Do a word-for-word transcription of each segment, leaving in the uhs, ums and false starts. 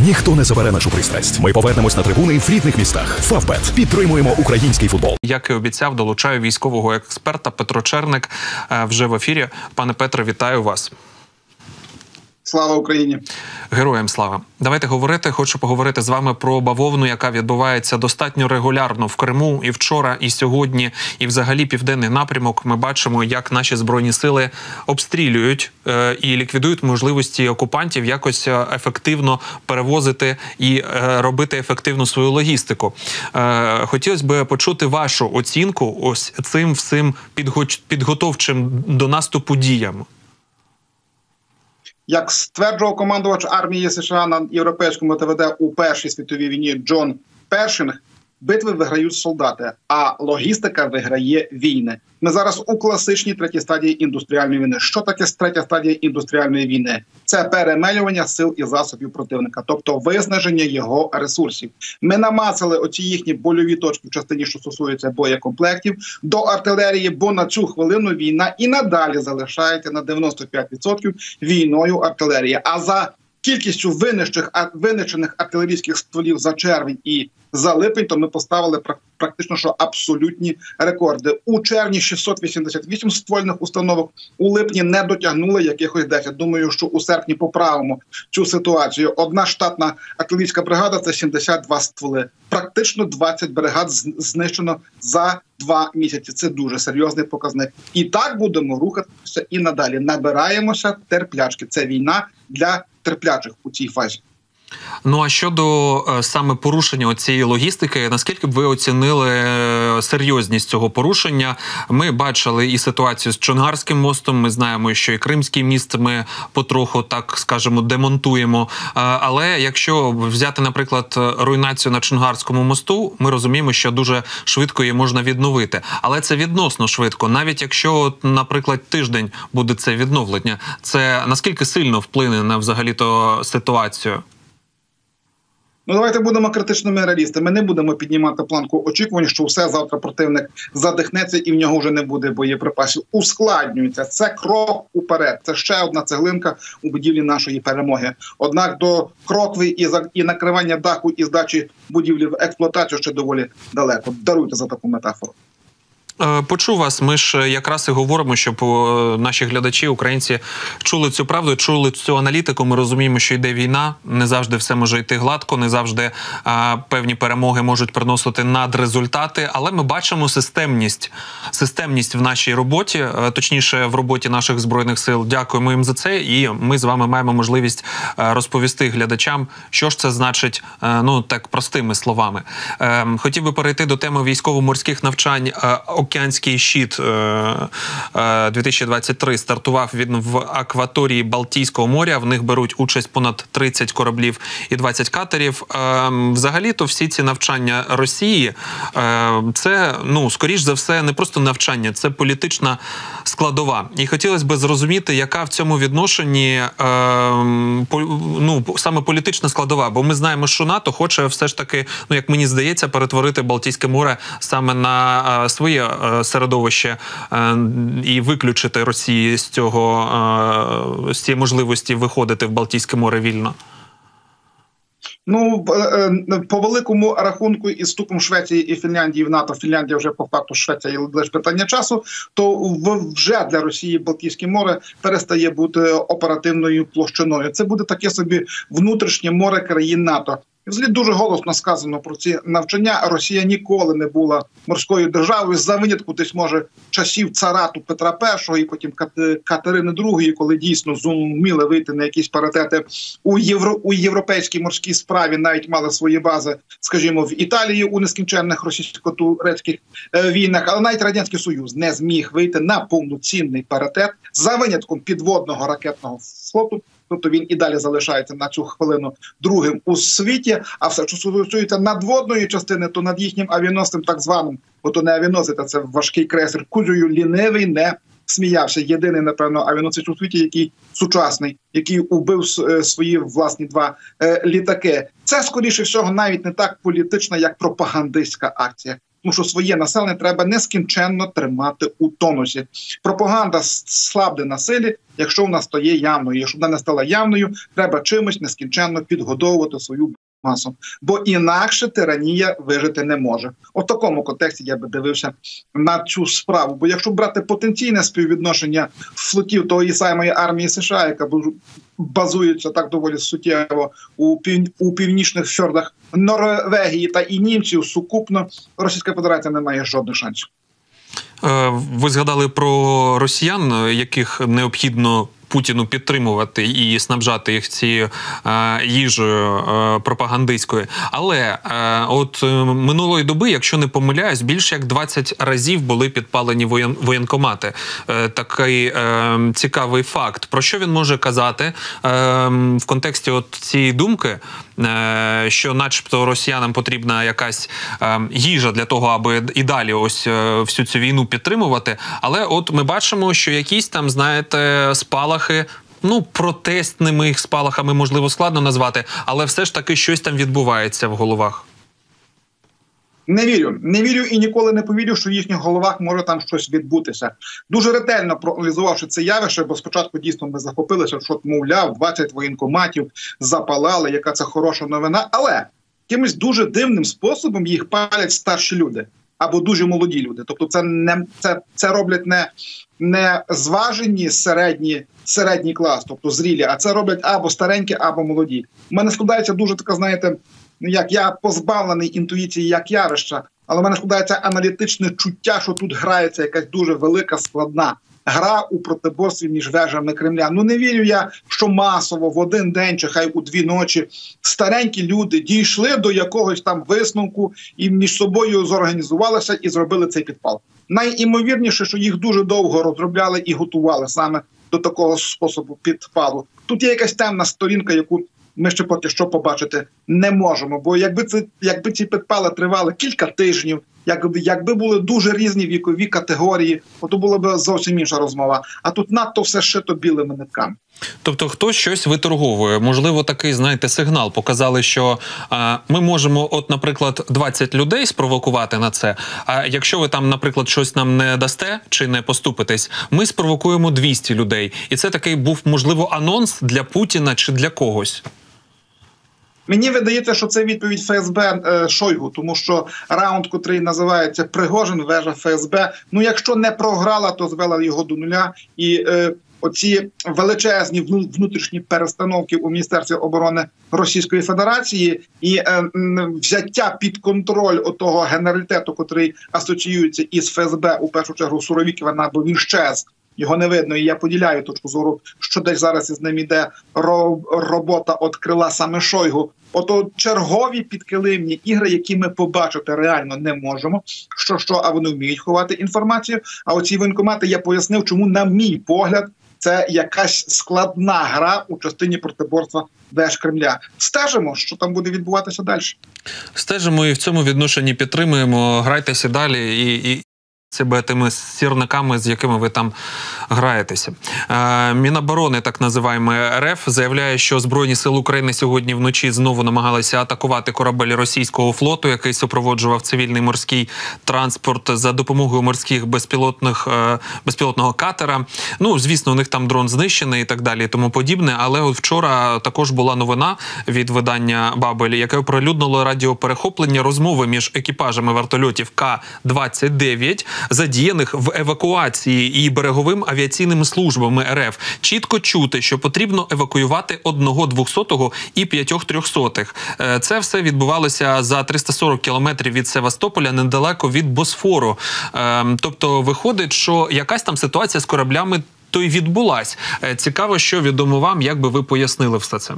Ніхто не забере нашу пристрасть. Ми повернемось на трибуни в рідних містах. Фавбет. Підтримуємо український футбол. Як і обіцяв, долучаю військового експерта Петро Черник вже в ефірі. Пане Петре, вітаю вас. Слава Україні! Героям слава! Давайте говорити. Хочу поговорити з вами про бавовну, яка відбувається достатньо регулярно в Криму. І вчора, і сьогодні, і взагалі південний напрямок. Ми бачимо, як наші Збройні сили обстрілюють е, і ліквідують можливості окупантів якось ефективно перевозити і е, робити ефективну свою логістику. Е, хотілося б почути вашу оцінку ось цим всім підготовчим до наступу діям. Як стверджував командувач армії США на європейському Т В Д у Першій світовій війні Джон Першинг, битви виграють солдати, а логістика виграє війни. Ми зараз у класичній третій стадії індустріальної війни. Що таке третя стадія індустріальної війни? Це перемелювання сил і засобів противника, тобто виснаження його ресурсів. Ми намацали оці їхні больові точки в частині, що стосується боєкомплектів, до артилерії, бо на цю хвилину війна і надалі залишається на дев'яносто п'ять відсотків війною артилерії. А за кількістю винищених артилерійських стволів за червень і за липень, то ми поставили практично що абсолютні рекорди. У червні шістсот вісімдесят вісім ствольних установок, у липні не дотягнули якихось десять. Думаю, що у серпні поправимо цю ситуацію. Одна штатна артилерійська бригада – це сімдесят два стволи. Практично двадцять бригад знищено за два місяці. Це дуже серйозний показник. І так будемо рухатися і надалі. Набираємося терплячки. Це війна для терплячих у цій фазі. Ну, а щодо е, саме порушення цієї логістики, наскільки б ви оцінили е, серйозність цього порушення? Ми бачили і ситуацію з Чонгарським мостом, ми знаємо, що і Кримський міст ми потроху, так скажемо, демонтуємо. Е, але якщо взяти, наприклад, руйнацію на Чонгарському мосту, ми розуміємо, що дуже швидко її можна відновити. Але це відносно швидко. Навіть якщо, наприклад, тиждень буде це відновлення, це наскільки сильно вплине на взагалі-то ситуацію? Ну, давайте будемо критичними реалістами. Ми не будемо піднімати планку очікувань, що все завтра противник задихнеться і в нього вже не буде боєприпасів. Ускладнюється. Це крок уперед. Це ще одна цеглинка у будівлі нашої перемоги. Однак до крокви і, за... і накривання даху і здачі будівлі в експлуатацію ще доволі далеко. Даруйте за таку метафору. Почув вас. Ми ж якраз і говоримо, щоб наші глядачі, українці, чули цю правду, чули цю аналітику. Ми розуміємо, що йде війна, не завжди все може йти гладко, не завжди а, певні перемоги можуть приносити надрезультати, але ми бачимо системність, системність в нашій роботі, точніше в роботі наших Збройних сил. Дякуємо їм за це, і ми з вами маємо можливість розповісти глядачам, що ж це значить, ну так простими словами. Хотів би перейти до теми військово-морських навчань. Океанський щит дві тисячі двадцять три стартував він в акваторії Балтійського моря. В них беруть участь понад тридцять кораблів і двадцять катерів. Взагалі-то всі ці навчання Росії – це, ну, скоріш за все, не просто навчання, це політична складова. І хотілося б зрозуміти, яка в цьому відношенні, ну, саме політична складова. Бо ми знаємо, що НАТО хоче все ж таки, ну, як мені здається, перетворити Балтійське море саме на своє середовище і виключити Росії з цього, з цієї можливості виходити в Балтійське море вільно? Ну, по великому рахунку із вступом Швеції і Фінляндії в НАТО, Фінляндія вже по факту Швеція, є лише питання часу, то вже для Росії Балтійське море перестає бути оперативною площиною. Це буде таке собі внутрішнє море країн НАТО. І взагалі дуже голосно сказано про ці навчання. Росія ніколи не була морською державою, за винятку десь, може, часів царату Петра Першого і потім Катерини Другої, коли дійсно зуміли вийти на якісь паритети у, євро, у європейській морській справі, навіть мали свої бази, скажімо, в Італії у нескінченних російсько-турецьких війнах. Але навіть Радянський Союз не зміг вийти на повноцінний паритет за винятком підводного ракетного флоту. Тобто він і далі залишається на цю хвилину другим у світі, а все, що стосується надводної частини, то над їхнім авіаносцем так званим, бо то не авіаносець, а це важкий крейсер Кузею, лінивий не сміявся. Єдиний, напевно, авіаносець у світі, який сучасний, який убив свої власні два е, літаки. Це, скоріше всього, навіть не так політична, як пропагандистська акція. тому що своє населення треба нескінченно тримати у тонусі. Пропаганда слабне на силі, якщо вона стає явною. Якщо вона не стала явною, треба чимось нескінченно підгодовувати свою масу. Бо інакше тиранія вижити не може. У такому контексті я би дивився на цю справу. Бо якщо брати потенційне співвідношення флотів тої самої армії США, яка базується так доволі суттєво у, пів... у північних фьордах Норвегії та і німців, сукупно Російська Федерація не має жодних шансів. Ви згадали про росіян, яких необхідно Путіну підтримувати і снабжати їх цією е, їжею е, пропагандистською. Але е, от е, минулої доби, якщо не помиляюсь, більше як двадцять разів були підпалені воєн, воєнкомати. Е, такий е, цікавий факт. Про що він може казати е, в контексті от цієї думки, е, що начебто росіянам потрібна якась е, їжа для того, аби і далі ось е, всю цю війну підтримувати. Але от ми бачимо, що якісь там, знаєте, спалахи, ну, протестними їх спалахами, можливо, складно назвати, але все ж таки щось там відбувається в головах. Не вірю. Не вірю і ніколи не повірю, що в їхніх головах може там щось відбутися. Дуже ретельно проаналізувавши це явище, бо спочатку дійсно ми захопилися, що, мовляв, двадцять воєнкоматів запалали, яка це хороша новина, але якимось дуже дивним способом їх палять старші люди або дуже молоді люди. Тобто це не це, це роблять не, не зважені середні, середній клас, тобто зрілі, а це роблять або старенькі, або молоді. У мене складається дуже така, знаєте, як я позбавлений інтуїції як явища, але в мене складається аналітичне чуття, що тут грається якась дуже велика, складна гра у протиборстві між вежами Кремля. Ну не вірю я, що масово в один день чи хай у дві ночі старенькі люди дійшли до якогось там висновку і між собою зорганізувалися і зробили цей підпал. Найімовірніше, що їх дуже довго розробляли і готували саме до такого способу підпалу. Тут є якась темна сторінка, яку ми ще поки що побачити не можемо. Бо якби це, якби ці підпали тривали кілька тижнів, якби, якби були дуже різні вікові категорії, то була б зовсім інша розмова. А тут надто все шито білими нитками. Тобто хтось щось виторговує. Можливо, такий, знаєте, сигнал. Показали, що а, ми можемо, от, наприклад, двадцять людей спровокувати на це, а якщо ви там, наприклад, щось нам не дасте чи не поступитесь, ми спровокуємо двісті людей. І це такий був, можливо, анонс для Путіна чи для когось. Мені видається, що це відповідь ФСБ е, Шойгу, тому що раунд, котрий називається «Пригожин, вежа ФСБ», ну якщо не програла, то звела його до нуля. І е, оці величезні внутрішні перестановки у Міністерстві оборони Російської Федерації і е, взяття під контроль отого генералітету, котрий асоціюється із ФСБ, у першу чергу Суровікіна, бо він щез. Його не видно, і я поділяю точку зору, що десь зараз із ним іде робота від крила саме Шойгу. Ото чергові підкилимні ігри, які ми побачити реально не можемо. Що, що, а вони вміють ховати інформацію. А оці воєнкомати, я пояснив, чому, на мій погляд, це якась складна гра у частині протиборства веж Кремля. Стежимо, що там буде відбуватися далі. Стежимо і в цьому відношенні підтримуємо. Грайтеся далі і... і... себе тими сірниками, з якими ви там граєтеся. Е, Міноборони, так називаємо РФ, заявляє, що Збройні сили України сьогодні вночі знову намагалися атакувати корабель російського флоту, який супроводжував цивільний морський транспорт за допомогою морських безпілотних, е, безпілотного катера. Ну, звісно, у них там дрон знищений і так далі і тому подібне, але от вчора також була новина від видання «Бабель», яке оприлюднило радіоперехоплення розмови між екіпажами вертольотів К двадцять дев'ять, задіяних в евакуації, і береговим авіаційними службами РФ. Чітко чути, що потрібно евакуювати одного двохсотого і п'ятьох трьохсотих. Це все відбувалося за триста сорок кілометрів від Севастополя, недалеко від Босфору. Тобто виходить, що якась там ситуація з кораблями то й відбулась. Цікаво, що відомо вам, як би ви пояснили все це.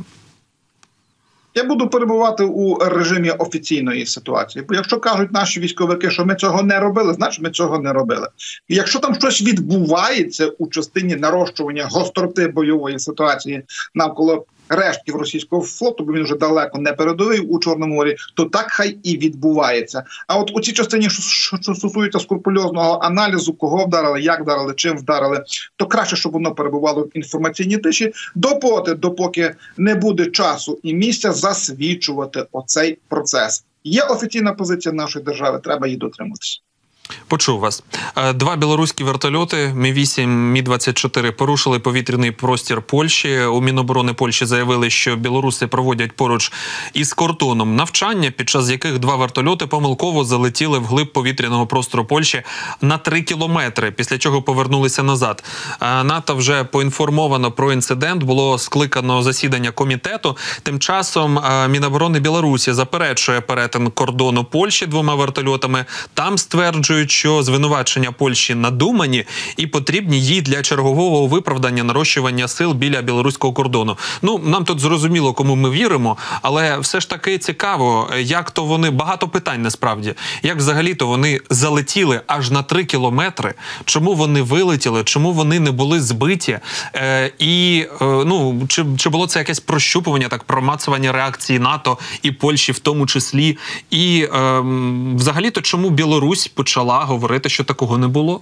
Я буду перебувати у режимі офіційної ситуації. Бо якщо кажуть наші військовики, що ми цього не робили, значить ми цього не робили. І якщо там щось відбувається у частині нарощування гостроти бойової ситуації навколо рештків російського флоту, бо він вже далеко не передовий у Чорному морі, то так хай і відбувається. А от у цій частині, що, що стосується скрупульозного аналізу, кого вдарили, як вдарили, чим вдарили, то краще, щоб воно перебувало в інформаційній тиші, допоки, допоки не буде часу і місця засвідчувати оцей процес. Є офіційна позиція нашої держави, треба її дотримуватися. Почув вас. Два білоруські вертольоти Мі вісім, Мі двадцять чотири порушили повітряний простір Польщі. У Міноборони Польщі заявили, що білоруси проводять поруч із кордоном навчання, під час яких два вертольоти помилково залетіли вглиб повітряного простору Польщі на три кілометри, після чого повернулися назад. НАТО вже поінформовано про інцидент, було скликано засідання комітету. Тим часом Міноборони Білорусі заперечує перетин кордону Польщі двома вертольотами. Там стверджують, що звинувачення Польщі надумані і потрібні їй для чергового виправдання нарощування сил біля білоруського кордону. Ну, нам тут зрозуміло, кому ми віримо, але все ж таки цікаво, як то вони, багато питань насправді, як взагалі-то вони залетіли аж на три кілометри, чому вони вилетіли, чому вони не були збиті, е, і, е, ну, чи, чи було це якесь прощупування, так, промацування реакції НАТО і Польщі в тому числі, і е, взагалі-то чому Білорусь почала говорити, що такого не було?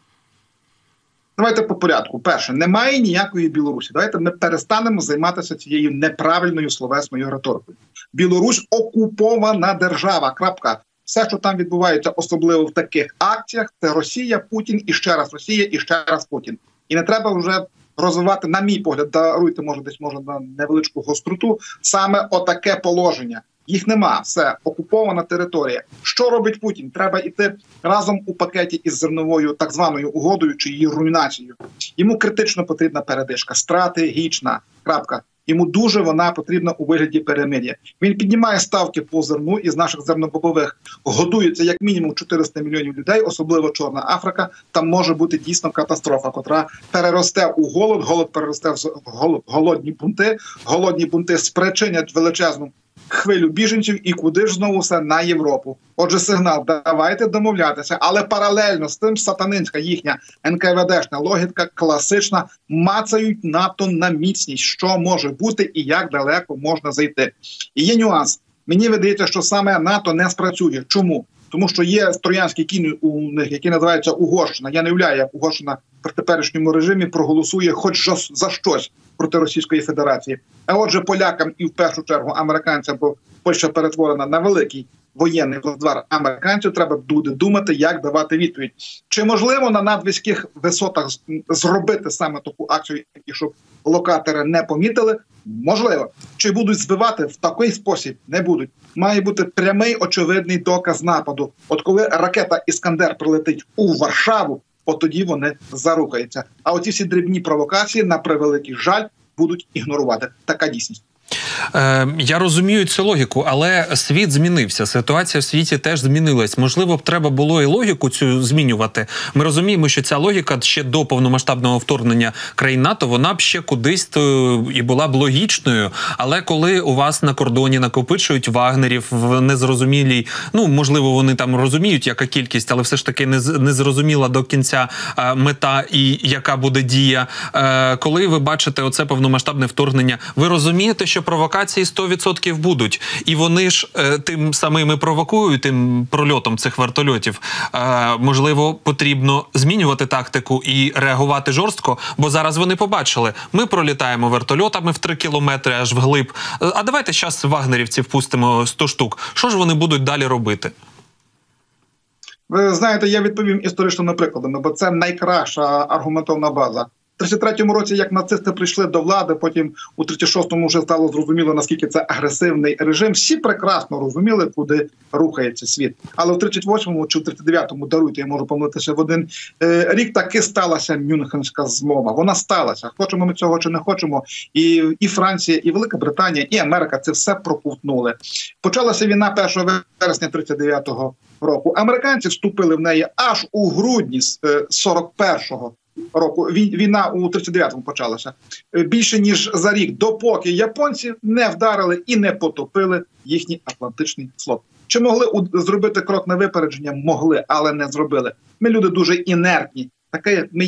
Давайте по порядку. Перше, немає ніякої Білорусі. Давайте ми перестанемо займатися цією неправильною словесною риторикою. Білорусь – окупована держава. Крапка. Все, що там відбувається, особливо в таких акціях, це Росія, Путін, і ще раз Росія, і ще раз Путін. І не треба вже розвивати, на мій погляд, даруйте, може, десь може на невеличку гостроту, саме отаке положення. Їх нема, все, окупована територія. Що робить Путін? Треба йти разом у пакеті із зерновою так званою угодою чи її руйнацією. Йому критично потрібна передишка, стратегічна, крапка. Йому дуже вона потрібна у вигляді перемир'я. Він піднімає ставки по зерну, із наших зернобобових годується як мінімум чотириста мільйонів людей, особливо Чорна Африка. Там може бути дійсно катастрофа, котра переросте у голод, голод переросте в голодні бунти, голодні бунти спричинять величезну хвилю біженців і куди ж знову все? На Європу. Отже, сигнал, давайте домовлятися, але паралельно з тим сатанинська їхня ен ка ве дешна логіка, класична, мацають НАТО на міцність, що може бути і як далеко можна зайти. І є нюанс. Мені видається, що саме НАТО не спрацює. Чому? Тому що є троянський кінь у них, який називається Угорщина. Я не уявляю, як Угорщина при теперішньому режимі проголосує хоч за щось проти Російської Федерації. А отже, полякам і в першу чергу американцям, бо Польща перетворена на великий воєнний плацдарм американців, треба буде думати, як давати відповідь. Чи можливо на надвійських висотах зробити саме таку акцію, і щоб локатори не помітили? Можливо. Чи будуть збивати в такий спосіб? Не будуть. Має бути прямий, очевидний доказ нападу. От коли ракета «Іскандер» прилетить у Варшаву, от тоді вони зарухаються. А оці всі дрібні провокації, на превеликий жаль, будуть ігнорувати. Така дійсність. Е, я розумію цю логіку, але світ змінився, ситуація в світі теж змінилась. Можливо, б треба було і логіку цю змінювати. Ми розуміємо, що ця логіка ще до повномасштабного вторгнення країн НАТО, вона б ще кудись і була б логічною. Але коли у вас на кордоні накопичують вагнерів в незрозумілій, ну, можливо, вони там розуміють, яка кількість, але все ж таки не, не зрозуміла до кінця е, мета і яка буде дія. Е, коли ви бачите оце повномасштабне вторгнення, ви розумієте, що провокації сто відсотків будуть. І вони ж е, тим самим і провокують, тим прольотом цих вертольотів. Е, можливо, потрібно змінювати тактику і реагувати жорстко, бо зараз вони побачили, ми пролітаємо вертольотами в три кілометри аж вглиб. А давайте зараз вагнерівців пустимо сто штук. Що ж вони будуть далі робити? Ви знаєте, я відповім історичними прикладами, бо це найкраща аргументовна база. В тридцять третьому році, як нацисти прийшли до влади, потім у тридцять шостому вже стало зрозуміло, наскільки це агресивний режим. Всі прекрасно розуміли, куди рухається світ. Але в тридцять восьмому чи в тридцять дев'ятому, даруйте, я можу помилитися в один е, рік, таки сталася Мюнхенська змова. Вона сталася. Хочемо ми цього чи не хочемо. І, і Франція, і Велика Британія, і Америка це все проковтнули. Почалася війна першого вересня тридцять дев'ятого року. Американці вступили в неї аж у грудні сорок першого року. Війна у тридцять дев'ятому почалася. Більше ніж за рік, допоки японці не вдарили і не потопили їхній Атлантичний флот. Чи могли зробити крок на випередження? Могли, але не зробили. Ми люди дуже інертні. Таке ми є.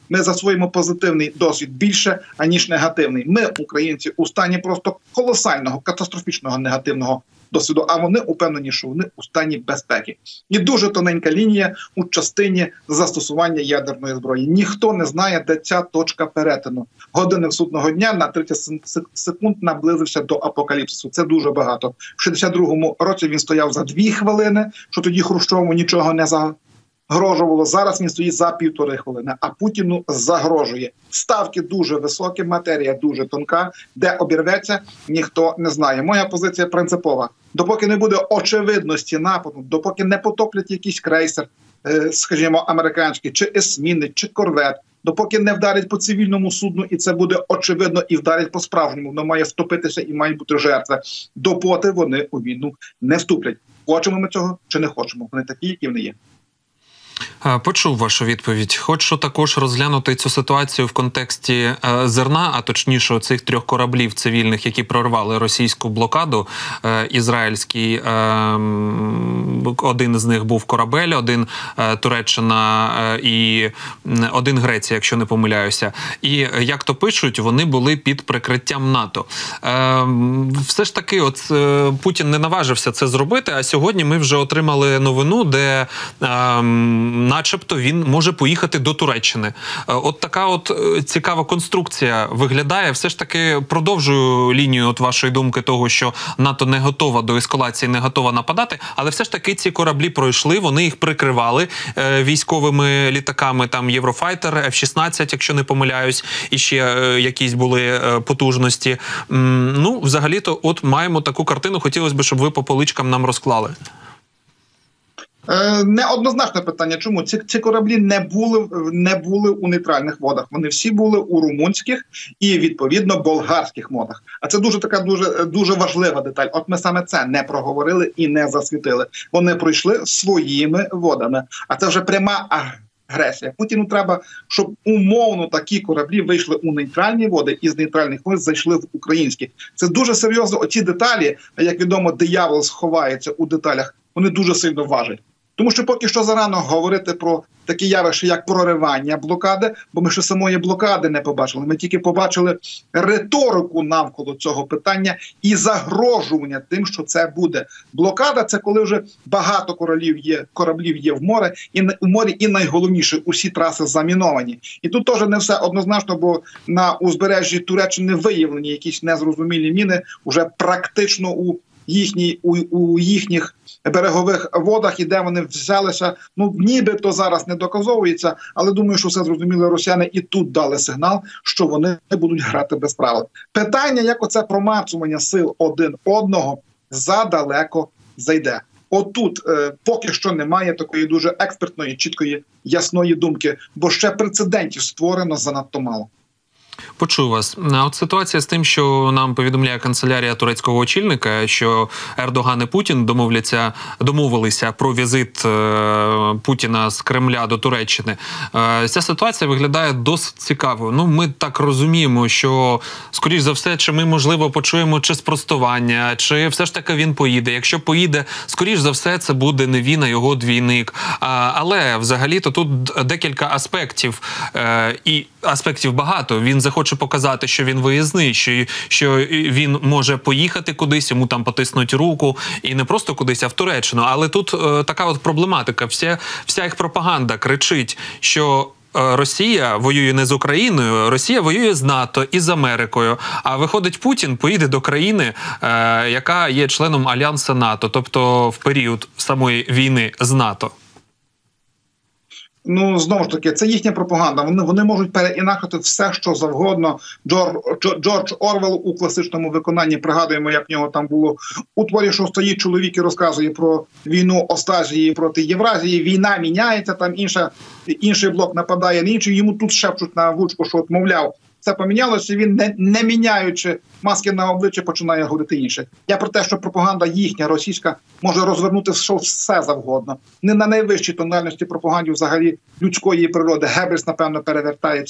ми засвоїмо позитивний досвід більше, аніж негативний. Ми, українці, у стані просто колосального, катастрофічного негативного досвіду, а вони упевнені, що вони у стані безпеки. І дуже тоненька лінія у частині застосування ядерної зброї. Ніхто не знає, де ця точка перетину. Годинник судного дня на тридцять секунд наблизився до апокаліпсису. Це дуже багато. В шістдесят другому році він стояв за дві хвилини, що тоді Хрущову нічого не загрожувало. Зараз він стоїть за півтори хвилини, а Путіну загрожує. Ставки дуже високі, матерія дуже тонка. Де обірветься, ніхто не знає. Моя позиція принципова. Допоки не буде очевидності нападу, допоки не потоплять якийсь крейсер, скажімо, американський, чи есмінець, чи корвет, допоки не вдарять по цивільному судну, і це буде очевидно, і вдарять по-справжньому, воно має втопитися і мають бути жертви, допоки вони у війну не вступлять. Хочемо ми цього чи не хочемо? Вони такі, які вони є. Почув вашу відповідь. Хочу також розглянути цю ситуацію в контексті е, зерна, а точніше цих трьох кораблів цивільних, які прорвали російську блокаду. Е, ізраїльський, е, один з них був корабель, один е, Туреччина е, і один Греція, якщо не помиляюся. І, як то пишуть, вони були під прикриттям НАТО. Е, все ж таки, от е, Путін не наважився це зробити, а сьогодні ми вже отримали новину, де е, начебто він може поїхати до Туреччини. От така от цікава конструкція виглядає. Все ж таки продовжую лінію от вашої думки того, що НАТО не готова до ескалації, не готова нападати, але все ж таки ці кораблі пройшли, вони їх прикривали е, військовими літаками, там Єврофайтер, еф шістнадцять, якщо не помиляюсь, і ще е, якісь були е, потужності. М, ну, взагалі-то от маємо таку картину, хотілося б, щоб ви по поличкам нам розклали. Неоднозначне питання. Чому? Ці, ці кораблі не були, не були у нейтральних водах. Вони всі були у румунських і, відповідно, болгарських водах. А це дуже така дуже, дуже важлива деталь. От ми саме це не проговорили і не засвітили. Вони пройшли своїми водами. А це вже пряма агресія. Путіну треба, щоб умовно такі кораблі вийшли у нейтральні води і з нейтральних вод зайшли в українські. Це дуже серйозно. Оці деталі, як відомо, диявол сховається у деталях, вони дуже сильно важать. Тому що поки що зарано говорити про такі явища, як проривання блокади, бо ми ще самої блокади не побачили. Ми тільки побачили риторику навколо цього питання і загрожування тим, що це буде. Блокада – це коли вже багато кораблів є, кораблів є в морі, і у морі, і найголовніше – усі траси заміновані. І тут теж не все однозначно, бо на узбережжі Туреччини виявлені якісь незрозумілі міни уже практично у їхній у, у їхніх берегових водах, і де вони взялися, ну нібито зараз не доказовується, але думаю, що все зрозуміли росіяни і тут дали сигнал, що вони не будуть грати без правил. Питання, як оце промацування сил один одного, задалеко зайде. Отут е, поки що немає такої дуже експертної, чіткої, ясної думки, бо ще прецедентів створено занадто мало. Почув вас. А от ситуація з тим, що нам повідомляє канцелярія турецького очільника, що Ердоган і Путін домовляться, домовилися про візит е, Путіна з Кремля до Туреччини. Е, ця ситуація виглядає досить цікавою. Ну, ми так розуміємо, що, скоріш за все, чи ми, можливо, почуємо чи спростування, чи все ж таки він поїде. Якщо поїде, скоріш за все, це буде не він, а його двійник. А, але, взагалі-то, тут декілька аспектів. Е, і аспектів багато. Він захоче показати, що він виїзний, що, що він може поїхати кудись, йому там потиснуть руку, і не просто кудись, а в Туреччину. Але тут е, така от проблематика. Вся, вся їх пропаганда кричить, що Росія воює не з Україною, Росія воює з НАТО і з Америкою. А виходить, Путін поїде до країни, е, яка є членом Альянсу НАТО, тобто в період самої війни з НАТО. Ну, знову ж таки, це їхня пропаганда. Вони, вони можуть переінакати все, що завгодно. Джордж, Джордж Орвел у класичному виконанні, пригадуємо, як в нього там було у творі, що стоїть чоловік і розказує про війну Остазії проти Євразії. Війна міняється, там інша, інший блок нападає на інший. Йому тут шепчуть на вучку, що от, мовляв, це помінялося, він, не, не міняючи маски на обличчя, починає говорити інше. Я про те, що пропаганда їхня, російська, може розвернути все завгодно. Не на найвищій тональності пропаганді взагалі людської природи. Геббельс, напевно, перевертається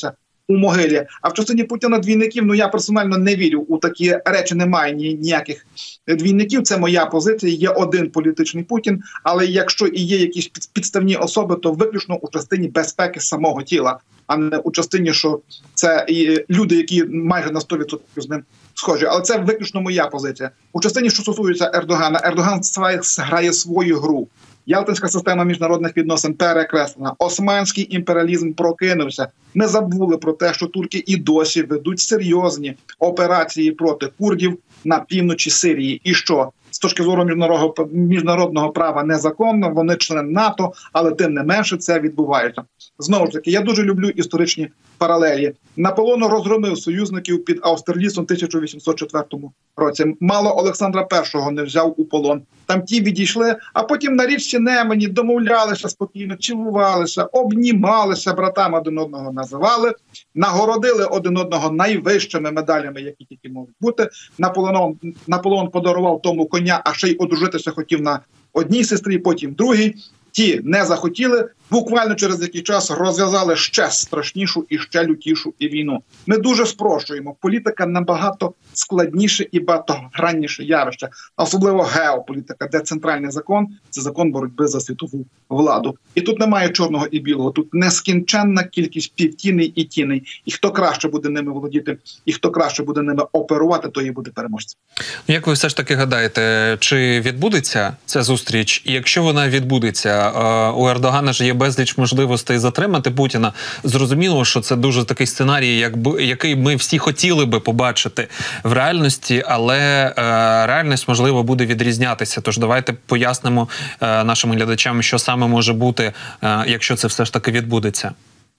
у могилі. А в частині Путіна двійників, ну я персонально не вірю у такі речі, немає ніяких двійників, це моя позиція, є один політичний Путін, але якщо і є якісь підставні особи, то виключно у частині безпеки самого тіла, а не у частині, що це і люди, які майже на сто відсотків з ним схожі. Але це виключно моя позиція. У частині, що стосується Ердогана, Ердоган грає свою гру. Ялтинська система міжнародних відносин перекреслена. Османський імперіалізм прокинувся. Ми забули про те, що турки і досі ведуть серйозні операції проти курдів на півночі Сирії. І що? З точки зору міжнародного, міжнародного права незаконно, вони члени НАТО, але тим не менше це відбувається. Знову ж таки, я дуже люблю історичні паралелі. Наполеон розгромив союзників під Аустерліцем в тисяча вісімсот четвертому році. Мало Олександра Першого не взяв у полон. Там ті відійшли, а потім на річці Немені домовлялися спокійно, цілувалися, обнімалися, братами один одного називали, нагородили один одного найвищими медалями, які тільки можуть бути. Наполеон, Наполеон подарував тому коня, а ще й одружитися хотів на одній сестрі, потім другій. Ті не захотіли, буквально через який час розв'язали ще страшнішу і ще лютішу і війну. Ми дуже спрощуємо. Політика набагато складніше і багатогранніше явище, особливо геополітика, де центральний закон – це закон боротьби за світову владу. І тут немає чорного і білого, тут нескінченна кількість півтіней і тіней. І хто краще буде ними володіти, і хто краще буде ними оперувати, то і буде переможцем. Як ви все ж таки гадаєте, чи відбудеться ця зустріч? І якщо вона відбудеться, у Ердогана ж є безліч можливостей затримати Путіна. Зрозуміло, що це дуже такий сценарій, якби, який ми всі хотіли би побачити в реальності, але е, реальність, можливо, буде відрізнятися. Тож давайте пояснимо е, нашим глядачам, що саме може бути, е, якщо це все ж таки відбудеться.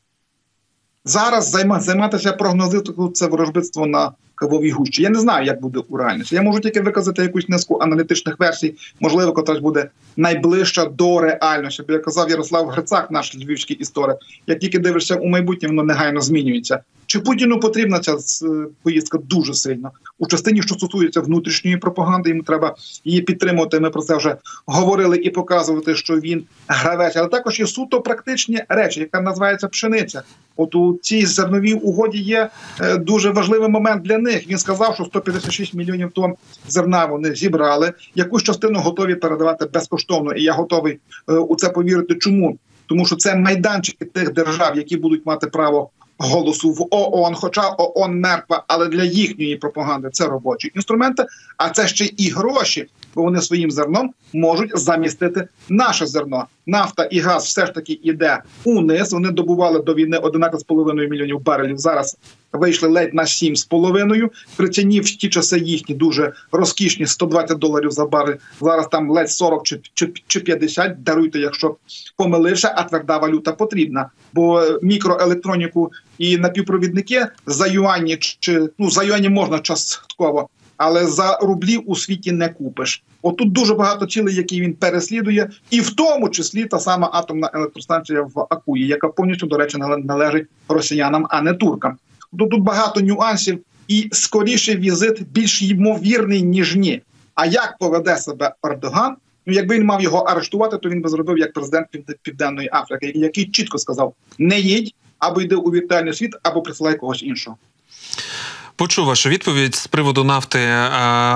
Зараз займа, займатися прогнозистикою – це ворожбитство на кавовій гущі. Я не знаю, як буде у реальності. Я можу тільки виказати якусь низку аналітичних версій, можливо, котрась буде найближча до реальності. Бо, як казав Ярослав Грицак, наш львівський історик, як тільки дивишся у майбутнє, воно негайно змінюється. Чи Путіну потрібна ця поїздка дуже сильно? У частині, що стосується внутрішньої пропаганди, йому треба її підтримувати. Ми про це вже говорили і показувати, що він гравець. Але також є суто практичні речі, яка називається пшениця. От у цій зерновій угоді є дуже важливий момент для них. Він сказав, що сто п'ятдесят шість мільйонів тонн зерна вони зібрали, якусь частину готові передавати безкоштовно. І я готовий у це повірити. Чому? Тому що це майданчики тих держав, які будуть мати право голосу в ООН, хоча ООН мертва, але для їхньої пропаганди це робочі інструменти, а це ще і гроші, бо вони своїм зерном можуть замістити наше зерно. Нафта і газ все ж таки йде униз, вони добували до війни одинадцять з половиною мільйонів барелів, зараз вийшли ледь на сім з половиною, при ціні в ті часи їхні дуже розкішні сто двадцять доларів за барель, зараз там ледь сорок чи, чи, чи п'ятдесят, даруйте, якщо помилився, а тверда валюта потрібна, бо мікроелектроніку і напівпровідники за юані, чи, ну, за юані можна частково, але за рублі у світі не купиш. Отут дуже багато цілей, які він переслідує, і в тому числі та сама атомна електростанція в Акуї, яка повністю, до речі, належить росіянам, а не туркам. Тут, тут багато нюансів, і скоріше візит більш ймовірний, ніж ні. А як поведе себе Ердоган? Ну, якби він мав його арештувати, то він би зробив як президент Південної Африки, який чітко сказав: не їдь, або йди у віртуальний світ, або присилай когось іншого. Почув вашу відповідь з приводу нафти, е,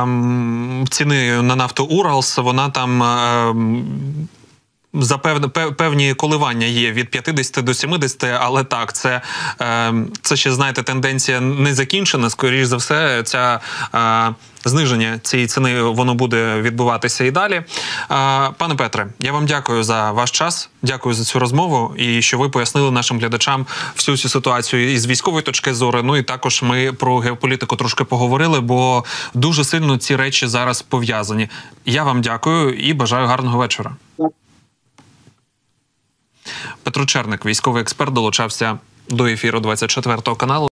ціни на нафту Уралс, вона там е, за певні, певні коливання є від п'ятдесят до сімдесят, але так, це, е, це ще, знаєте, тенденція не закінчена, скоріш за все, ця е, зниження цієї ціни, воно буде відбуватися і далі. Е, пане Петре, я вам дякую за ваш час, дякую за цю розмову і що ви пояснили нашим глядачам всю цю ситуацію із військової точки зору. Ну і також ми про геополітику трошки поговорили, бо дуже сильно ці речі зараз пов'язані. Я вам дякую і бажаю гарного вечора. Петро Черник, військовий експерт, долучався до ефіру двадцять четвертого каналу.